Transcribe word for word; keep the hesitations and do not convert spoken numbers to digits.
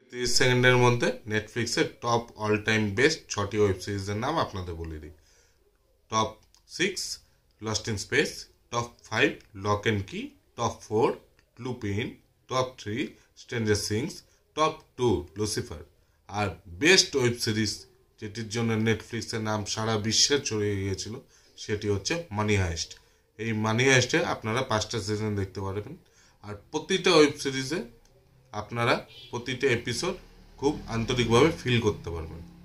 তিরিশ সেকেন্ডের মধ্যে নেটফ্লিক্সের টপ অল টাইম বেস্ট ছটি ওয়েব সিরিজের নাম আপনাদের বলে দিই। Top six lost in space, top five lock and key, top four Lupin, top three Stranger Things, top two Lucifer. আর বেস্ট ওয়েব সিরিজ যেটির জন্য নেটফ্লিক্সের নাম সারা বিশ্বে ছড়িয়ে গিয়েছিল সেটি হচ্ছে মানি হাইস্ট। এই মানি হাইস্টে আপনারা পাঁচটা সিজন দেখতে পারবেন। আর প্রতিটা ওয়েব সিরিজে আপনারা প্রতিটা এপিসোড খুব আন্তরিকভাবে ফিল করতে পারবেন।